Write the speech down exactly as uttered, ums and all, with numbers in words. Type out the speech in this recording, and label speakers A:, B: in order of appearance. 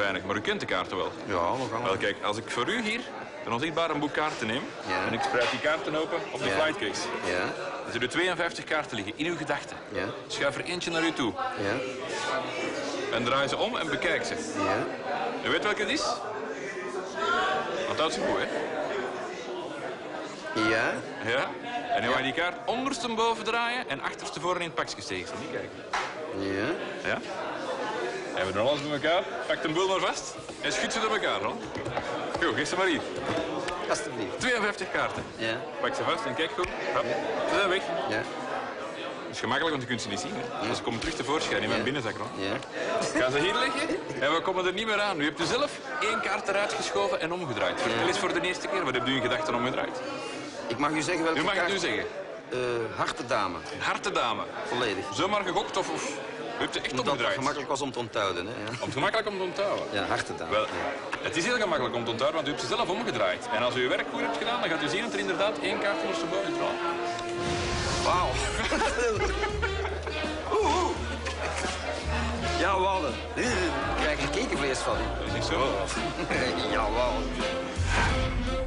A: weinig, maar u kent de kaarten wel.
B: Ja, nog gaan.
A: Wel, kijk, als ik voor u hier een onzichtbaar een boek kaarten neem...
B: Ja.
A: en ik spreid die kaarten open op de
B: Ja.
A: flightcase...
B: Ja,
A: dan zullen er tweeënvijftig kaarten liggen in uw gedachten.
B: ja,
A: Schuif er eentje naar u toe
B: ja,
A: en draai ze om en bekijk ze.
B: ja.
A: U weet welke het is? Onthoud ze goed, hè?
B: Ja,
A: Ja? En nu ga je die kaart ondersteboven draaien en achterstevoren in het pakje steken. Niet kijken.
B: ja.
A: Ja? En we doen alles bij elkaar. Pak de boel maar vast en schud ze door elkaar, hoor. Goed, geef ze maar hier.
B: Alsjeblieft.
A: tweeënvijftig kaarten.
B: Ja,
A: Pak ze vast en kijk goed. Hop. Ze zijn weg.
B: ja,
A: Dat is gemakkelijk, want je kunt ze niet zien. Hè? Dus ze komen terug tevoorschijn in mijn
B: Ja.
A: binnenzak. Hoor.
B: ja.
A: Ik ga ze hier leggen en we komen er niet meer aan. U hebt u zelf één kaart eruit geschoven en omgedraaid. Vertel eens voor de eerste keer, wat hebt u in gedachten omgedraaid?
B: Ik mag u zeggen welke
A: U mag het
B: kaart...
A: nu zeggen.
B: Eh, harte dame,
A: Harte dame.
B: volledig.
A: Zomaar gegokt of... of... U hebt het echt
B: Omdat dat
A: omgedraaid.
B: gemakkelijk was om te onthouden, hè. Ja,
A: Om het gemakkelijk om te onthouden.
B: ja harte dame.
A: Wel,
B: Ja.
A: het is heel gemakkelijk om te onthouden, want u hebt ze zelf omgedraaid. En als u uw werk goed hebt gedaan, dan gaat u zien dat er inderdaad één kaart ondersteboven is.
B: Wauw. Oeh, oeh. Ja, Wallen. Ik krijg er kekenvlees van.
A: Dat is niet zo.
B: Ja, wauw.